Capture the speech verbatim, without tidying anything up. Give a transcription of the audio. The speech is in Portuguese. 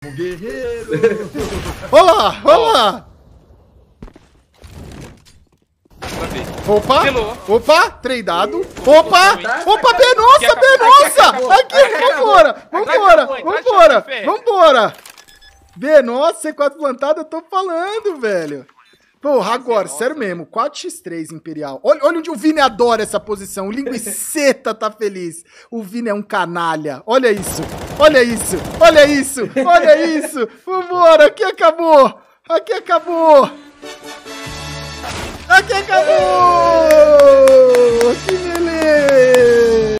Guerreiro. Olha lá, olha lá. Opa, opa, tradeado. Opa, opa, Benossa, Benossa. Aqui, vambora, vambora, vambora, vambora. Benossa, C quatro plantado, eu tô falando, velho. Porra, agora, sério mesmo, quatro por três Imperial. Olha, olha onde o Vini adora essa posição. O Linguiceta tá feliz. O Vini é um canalha. Olha isso, olha isso, olha isso, olha isso. Vambora, aqui acabou. Aqui acabou. Aqui acabou. Que beleza.